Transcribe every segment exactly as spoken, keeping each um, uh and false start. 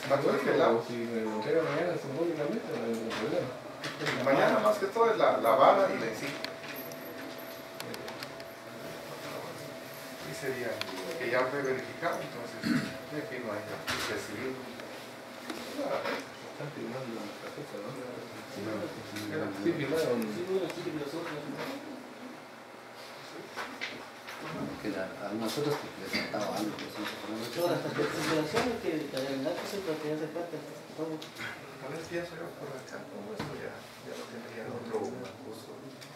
tanto de aquel lado. Si me lo entrega mañana, simbólicamente, no hay ningún problema. Mañana más que todo es la, la vara y la encima. Y sería que ya fue verificado, entonces aquí no hay que decidir. Están firmando la tarjeta, ¿no? Sí, firmaron. Que la, a nosotros les faltaba algo. Todas las circulaciones que la verdad que siempre que hace falta. A veces pienso yo por acá, como esto ya, ya lo tendría otro uso.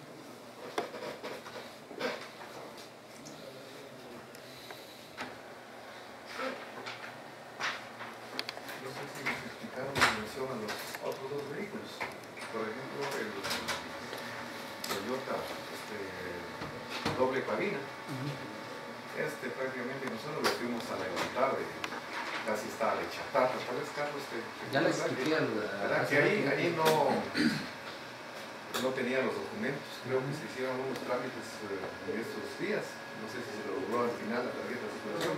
No sé si nos explicaron la mención a los otros dos vehículos. Por ejemplo, el Toyota este, doble cabina. Este prácticamente nosotros lo fuimos a levantar, de, casi estaba de chatarra, tal vez Carlos que, que ya les expliqué al, ¿verdad? Que ahí, ahí no, no tenía los documentos, creo que se hicieron unos trámites eh, en estos días, no sé si se logró al final la tarjeta de circulación.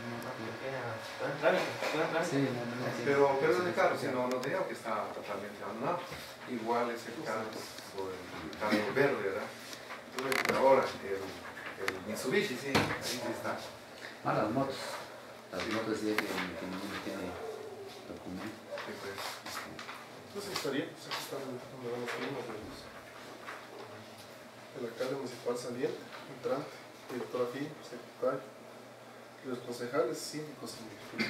Pero, pero ese carro, si no, no tenía que estaba totalmente abandonado, igual ese carro, el carro verde, ¿verdad? Entonces, ahora, el el Mitsubishi, sí, ahí sí está. Ah, las motos. Las motos decía que, que no tiene documento. Sí, pues. Entonces estaría, pues aquí están donde van los primos de los, el alcalde municipal saliente, entrante, director aquí, secretario, y los concejales, síndicos y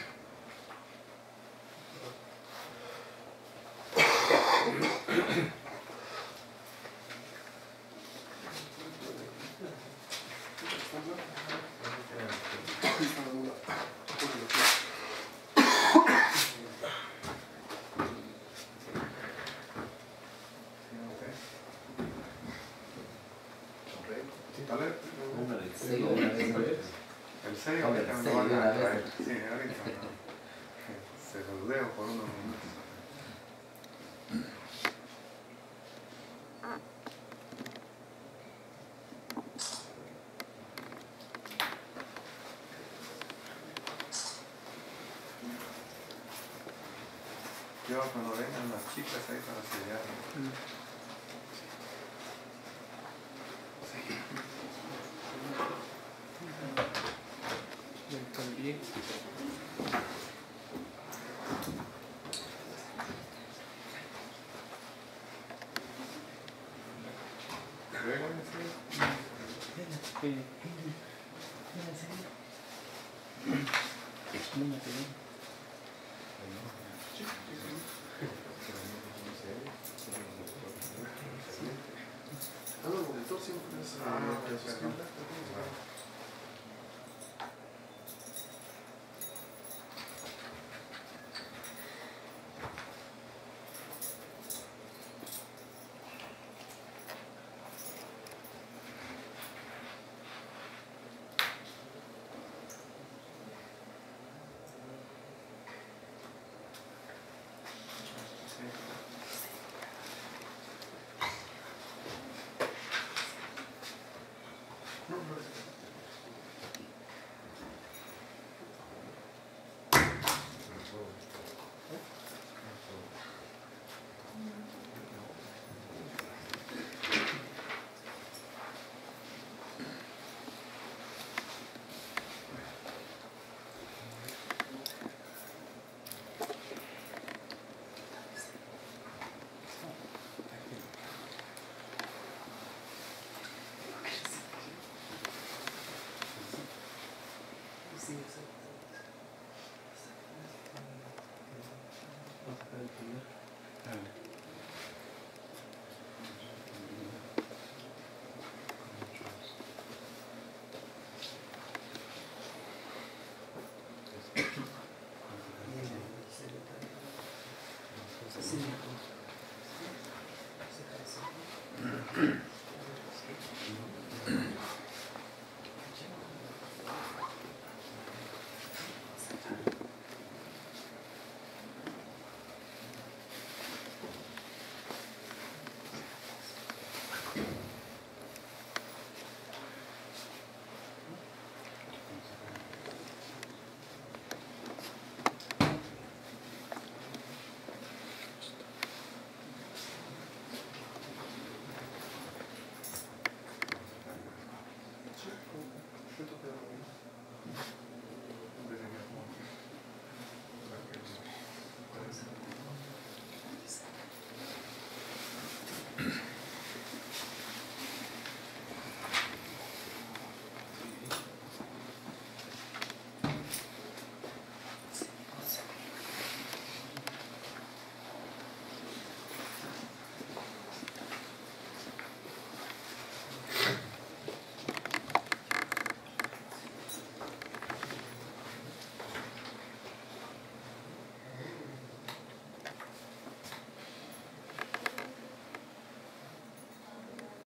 el sello ahorita me lo van a traer. Sí, ahorita se los leo por unos minutos. Yo cuando vengan las chicas ahí para sellar. Mm. También. Ah, no, el monitor siempre es Ah, Sí.